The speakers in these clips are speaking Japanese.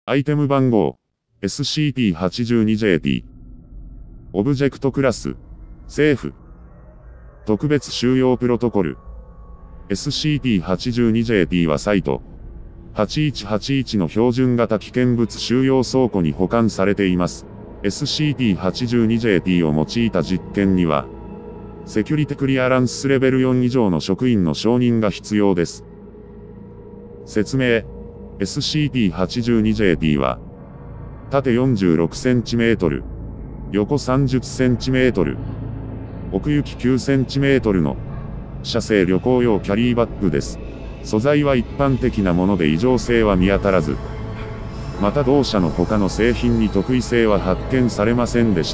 アイテム番号 SCP-82JP オブジェクトクラス政府特別収容プロトコル SCP-82JP はサイト8181の標準型危険物収容倉庫に保管されています。SCP-82JP を用いた実験には、セキュリティクリアランスレベル4以上の職員の承認が必要です。説明 SCP-82JP は、縦 46cm、横 30cm、奥行き 9cm の射精旅行用キャリーバッグです。素材は一般的なもので異常性は見当たらず、また同社の他の製品に特異性は発見されませんでした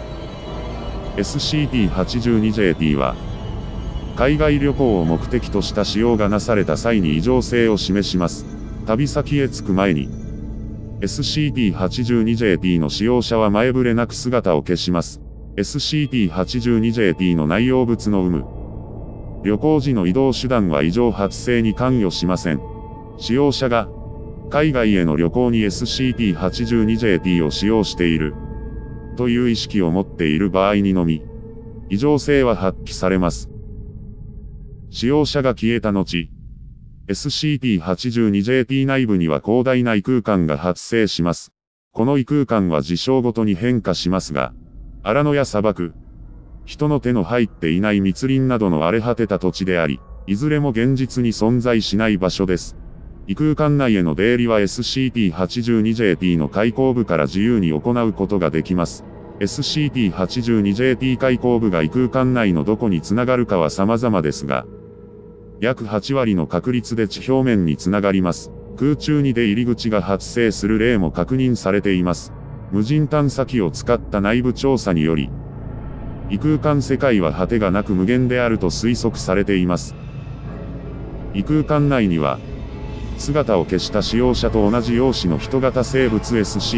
。SCP-82JP は、海外旅行を目的とした使用がなされた際に異常性を示します。旅先へ着く前に、SCP-82JP の使用者は前触れなく姿を消します。SCP-82JP の内容物の有無。旅行時の移動手段は異常発生に関与しません。使用者が、海外への旅行に SCP-82JP を使用している、という意識を持っている場合にのみ、異常性は発揮されます。使用者が消えた後、SCP-82JP 内部には広大な異空間が発生します。この異空間は事象ごとに変化しますが、荒野や砂漠、人の手の入っていない密林などの荒れ果てた土地であり、いずれも現実に存在しない場所です。異空間内への出入りは SCP-82JP の開口部から自由に行うことができます。SCP-82JP 開口部が異空間内のどこにつながるかは様々ですが、約8割の確率で地表面につながります。空中に出入り口が発生する例も確認されています。無人探査機を使った内部調査により、異空間世界は果てがなく無限であると推測されています。異空間内には、姿を消した使用者と同じ容姿の人型生物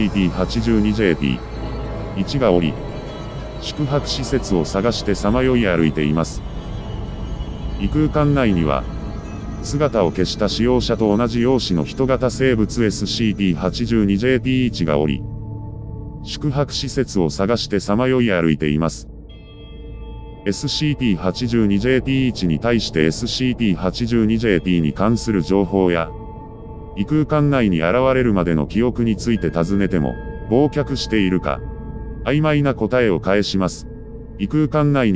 SCP-82JP1 がおり、宿泊施設を探してさまよい歩いています。異空間内には、姿を消した使用者と同じ容姿の人型生物 SCP-82JP1 がおり、宿泊施設を探してさまよい歩いています。SCP-82JP1 に対して SCP-82JP に関する情報や、異空間内に現れるまでの記憶について尋ねても、忘却しているか、曖昧な答えを返します。異空間内に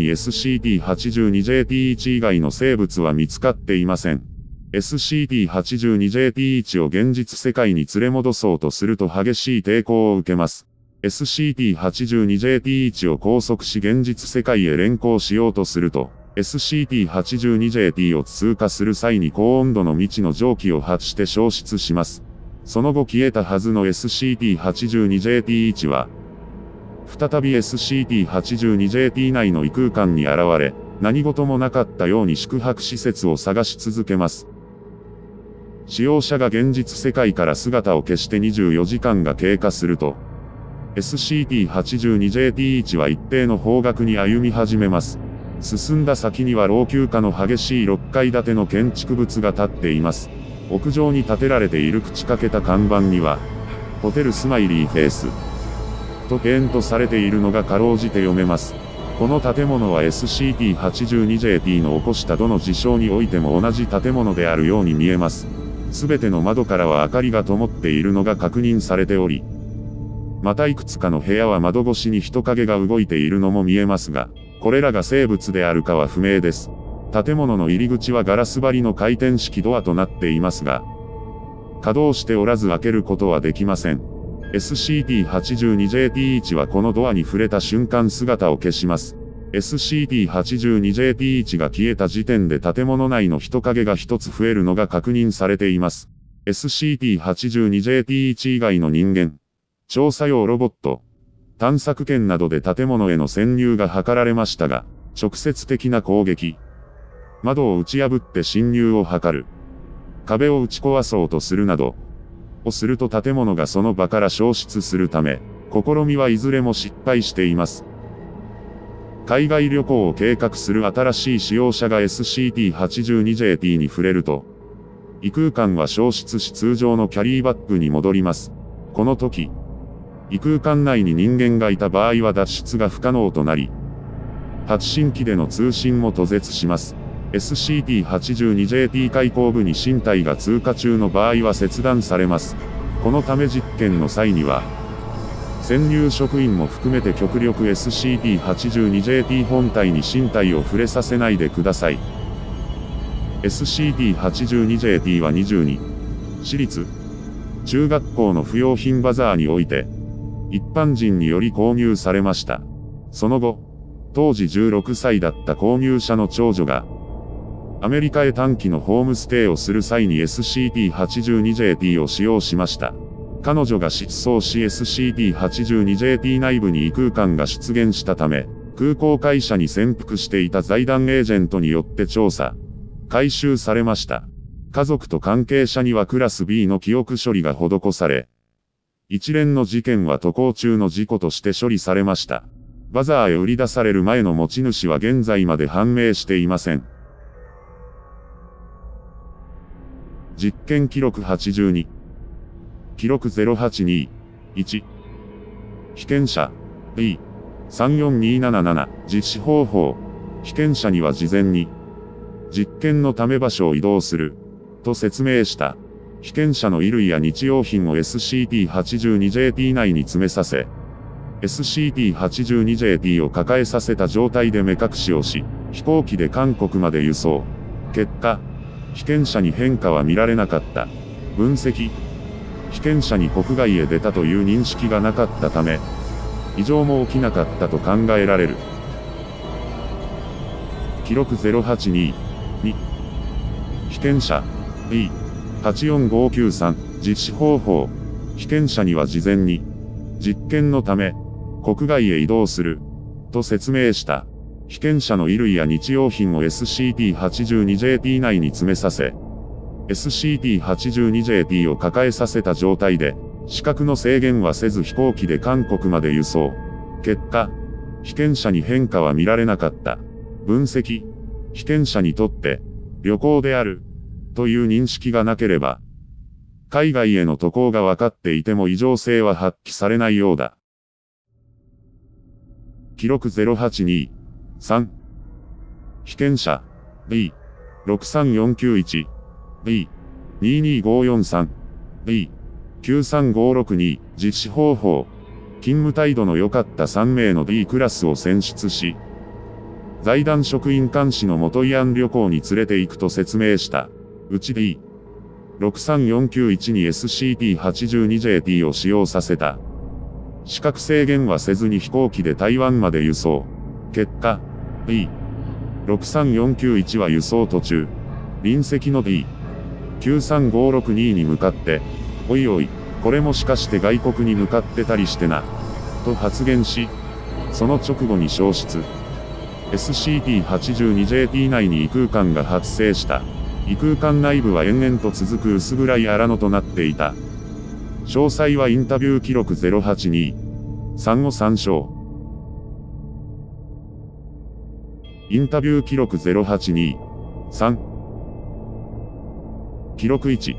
SCP-82JP1 以外の生物は見つかっていません。SCP-82JP1 を現実世界に連れ戻そうとすると激しい抵抗を受けます。SCP-82JP1 を拘束し現実世界へ連行しようとすると、SCP-82JP を通過する際に高温度の未知の蒸気を発して消失します。その後消えたはずの SCP-82JP1 は、再び SCP-82JP 内の異空間に現れ、何事もなかったように宿泊施設を探し続けます。使用者が現実世界から姿を消して24時間が経過すると、SCP-82JP1 は一定の方角に歩み始めます。進んだ先には老朽化の激しい6階建ての建築物が建っています。屋上に建てられている口かけた看板には、ホテルスマイリーフェイスとペイントされているのがかろうじて読めます。この建物は SCP-82JP の起こしたどの事象においても同じ建物であるように見えます。すべての窓からは明かりが灯っているのが確認されており、またいくつかの部屋は窓越しに人影が動いているのも見えますが、これらが生物であるかは不明です。建物の入り口はガラス張りの回転式ドアとなっていますが、稼働しておらず開けることはできません。SCP-82JP1 はこのドアに触れた瞬間姿を消します。SCP-82JP1 が消えた時点で建物内の人影が一つ増えるのが確認されています。SCP-82JP1 以外の人間、調査用ロボット、探索犬などで建物への潜入が図られましたが、直接的な攻撃、窓を打ち破って侵入を図る、壁を打ち壊そうとするなど、をすると建物がその場から消失するため、試みはいずれも失敗しています。海外旅行を計画する新しい使用者が SCP-82JP に触れると、異空間は消失し通常のキャリーバッグに戻ります。 この時、異空間内に人間がいた場合は脱出が不可能となり、発信機での通信も途絶します。SCP-82JT 開口部に身体が通過中の場合は切断されます。このため実験の際には、潜入職員も含めて極力 SCP-82JT 本体に身体を触れさせないでください。SCP-82JT は22、私立、中学校の不用品バザーにおいて、一般人により購入されました。その後、当時16歳だった購入者の長女が、アメリカへ短期のホームステイをする際に SCP-82JT を使用しました。彼女が失踪し SCP-82JT 内部に異空間が出現したため、空港会社に潜伏していた財団エージェントによって調査、回収されました。家族と関係者にはクラス B の記憶処理が施され、一連の事件は渡航中の事故として処理されました。バザーへ売り出される前の持ち主は現在まで判明していません。実験記録82。記録082。1。被験者 B34277 実施方法。被験者には事前に実験のため場所を移動すると説明した。被験者の衣類や日用品を SCP-82JT 内に詰めさせ、SCP-82JT を抱えさせた状態で目隠しをし、飛行機で韓国まで輸送。結果、被験者に変化は見られなかった。分析。被験者に国外へ出たという認識がなかったため、異常も起きなかったと考えられる。記録082。2。被験者 B84593 実施方法。被験者には事前に実験のため国外へ移動すると説明した。被験者の衣類や日用品を SCP-82JT 内に詰めさせ、SCP-82JT を抱えさせた状態で、視覚の制限はせず飛行機で韓国まで輸送。結果、被験者に変化は見られなかった。分析。被験者にとって、旅行である、という認識がなければ、海外への渡航が分かっていても異常性は発揮されないようだ。記録082。3。被験者 B63491 B22543 B93562 実施方法。勤務態度の良かった3名の D クラスを選出し、財団職員監視の元慰安旅行に連れて行くと説明した。うち D63491 に SCP-82JT を使用させた。視覚制限はせずに飛行機で台湾まで輸送。結果、D63491 は輸送途中、隣席の D93562 に向かって、おいおい、これもしかして外国に向かってたりしてな、と発言し、その直後に消失。SCP-82JT 内に異空間が発生した。異空間内部は延々と続く薄暗い荒野となっていた。詳細はインタビュー記録082。3を参照。インタビュー記録082。3。記録1。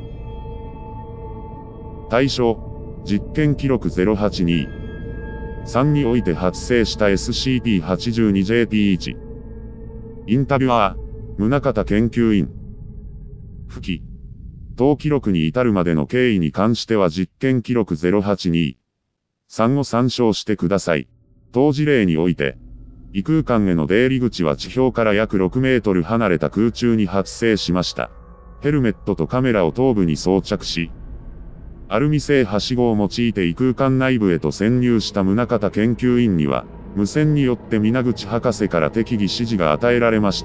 対象。実験記録082。3において発生した SCP-82JT1。インタビュアー。宗像研究員。付記。当記録に至るまでの経緯に関しては実験記録082。3を参照してください。当事例において、異空間への出入り口は地表から約6メートル離れた空中に発生しました。ヘルメットとカメラを頭部に装着し、アルミ製はしごを用いて異空間内部へと潜入した宗像研究員には、無線によって皆口博士から適宜指示が与えられました。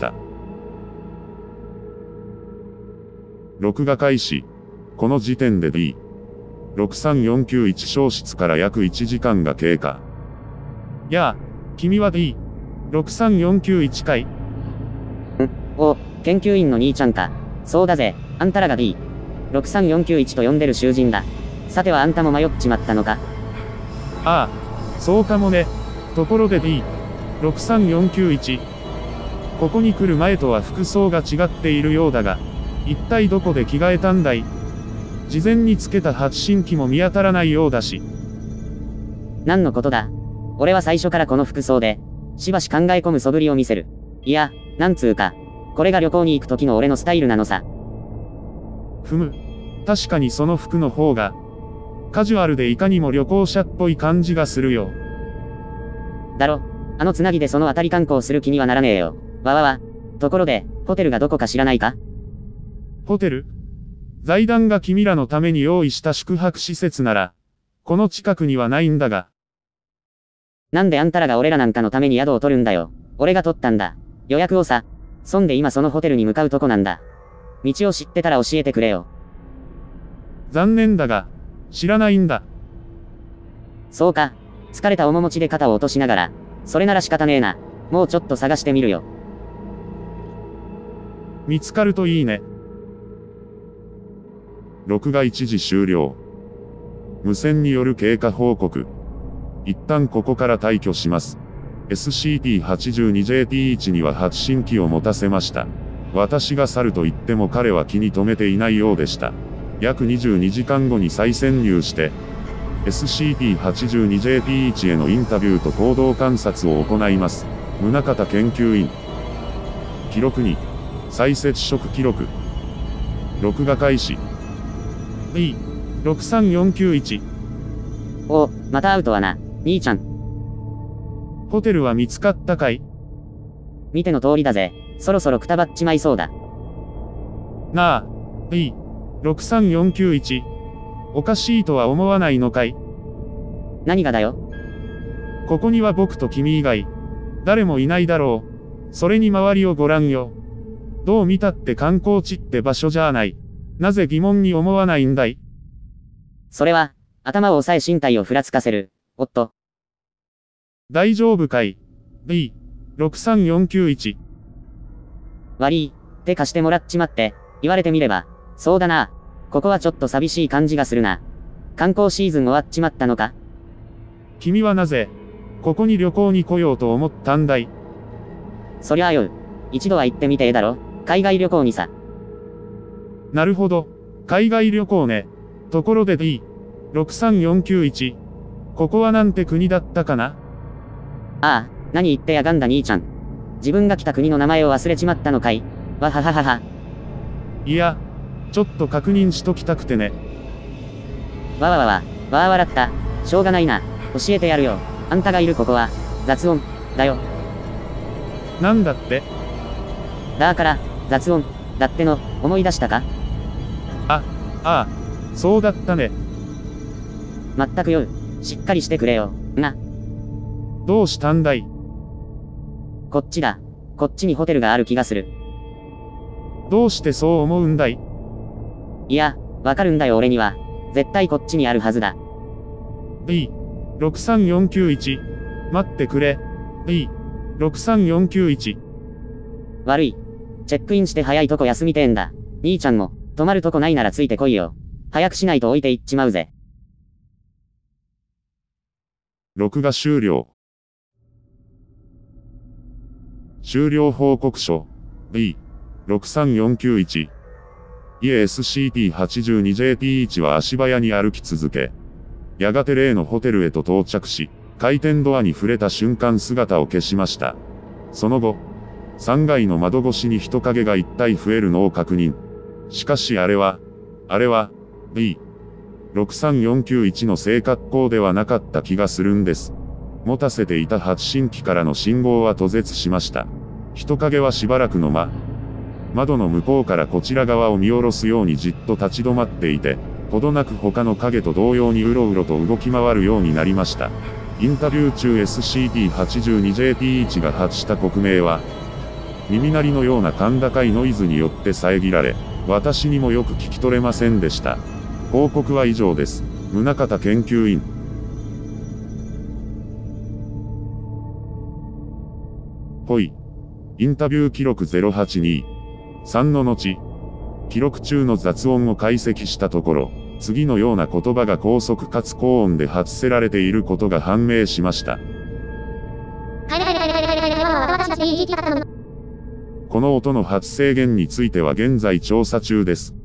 録画開始。この時点で D63491 消失から約1時間が経過。 やあ、君は D63491 かい？ お、研究員の兄ちゃんか。そうだぜ、あんたらが D63491 と呼んでる囚人だ。さてはあんたも迷っちまったのか？ ああ、そうかもね。ところで D63491。ここに来る前とは服装が違っているようだが、一体どこで着替えたんだい？ 事前につけた発信機も見当たらないようだし。 何のことだ。俺は最初からこの服装で、しばし考え込む素振りを見せる。いや、なんつうか、これが旅行に行く時の俺のスタイルなのさ。 ふむ。確かにその服の方が、カジュアルでいかにも旅行者っぽい感じがするよ。 だろ、あのつなぎでその辺り観光する気にはならねえよ。わわわ。ところで、ホテルがどこか知らないか？ ホテル？財団が君らのために用意した宿泊施設なら、この近くにはないんだが。 なんであんたらが俺らなんかのために宿を取るんだよ。俺が取ったんだ。予約をさ。そんで今そのホテルに向かうとこなんだ。道を知ってたら教えてくれよ。 残念だが、知らないんだ。 そうか。疲れた面持ちで肩を落としながら、それなら仕方ねえな。もうちょっと探してみるよ。 見つかるといいね。 録画一時終了。無線による経過報告。一旦ここから退去します。SCP-82JT1 には発信機を持たせました。私が去ると言っても彼は気に留めていないようでした。約22時間後に再潜入して、SCP-82JT1 へのインタビューと行動観察を行います。宗像研究員。記録に、再接触記録。録画開始。 B63491。 お、また会うとはな、兄ちゃん。 ホテルは見つかったかい？ 見ての通りだぜ。そろそろくたばっちまいそうだ。 なあ、B63491。おかしいとは思わないのかい？ 何がだよ。 ここには僕と君以外、誰もいないだろう。それに周りをご覧よ。どう見たって観光地って場所じゃない。なぜ疑問に思わないんだい？ それは、頭を押さえ身体をふらつかせる。おっと。 大丈夫かい？ B63491。 悪い、手貸してもらっちまって、言われてみれば、そうだな。ここはちょっと寂しい感じがするな。観光シーズン終わっちまったのか？ 君はなぜ、ここに旅行に来ようと思ったんだい？ そりゃあよ、一度は行ってみてえだろ。海外旅行にさ。 なるほど。海外旅行ね。ところで D63491。ここはなんて国だったかな？ ああ、何言ってやがんだ兄ちゃん。自分が来た国の名前を忘れちまったのかい？わはははは。 いや、ちょっと確認しときたくてね。 わわわわ、わあ笑った。しょうがないな。教えてやるよ。あんたがいるここは、雑音、だよ。 なんだって？ だから、雑音、だっての、思い出したか？ ああ、そうだったね。 まったくよ。しっかりしてくれよ。な。 どうしたんだい？ こっちだ。こっちにホテルがある気がする。 どうしてそう思うんだい？ いや、わかるんだよ俺には。絶対こっちにあるはずだ。 B63491。待ってくれ。B63491。 悪い。チェックインして早いとこ休みてえんだ。兄ちゃんも、泊まるとこないならついてこいよ。早くしないと置いていっちまうぜ。 録画終了。終了報告書。B63491。家 SCP-82JT1 は足早に歩き続け、やがて例のホテルへと到着し、回転ドアに触れた瞬間姿を消しました。その後、3階の窓越しに人影が一体増えるのを確認。しかしあれは、B63491 の正確光ではなかった気がするんです。持たせていた発信機からの信号は途絶しました。人影はしばらくの窓の向こうからこちら側を見下ろすようにじっと立ち止まっていて、ほどなく他の影と同様にうろうろと動き回るようになりました。インタビュー中 SCP-82JT1 が発した国名は、耳鳴りのような甲高いノイズによって遮られ、私にもよく聞き取れませんでした。報告は以上です。宗像研究員。ほい。インタビュー記録082。3の後、記録中の雑音を解析したところ、次のような言葉が高速かつ高音で発せられていることが判明しました。この音の発生源については現在調査中です。